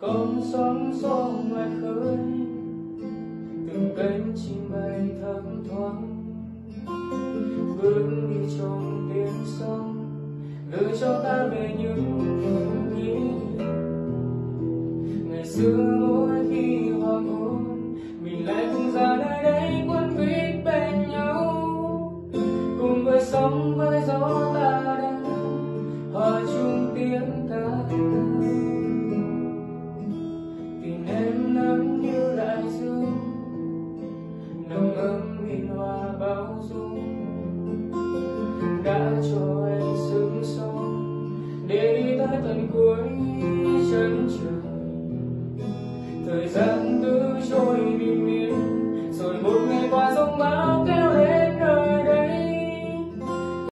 con sóng gió ngoài khơi, từng cánh chim bay thấp thoáng bước đi trong tiếng sóng, gửi cho ta về những phút nhí. Ngày xưa mỗi khi hoàng hôn, mình lại cùng ra nơi đây quấn quýt bên nhau, cùng với sóng với gió ta đang hòa chung tiếng ca. Tình em nắng như đại dương, nồng ấm hiền hòa bao dung, đã cho anh sức sống để đi tới tận cuối chân trời. Thời gian cứ trôi bình yên, rồi một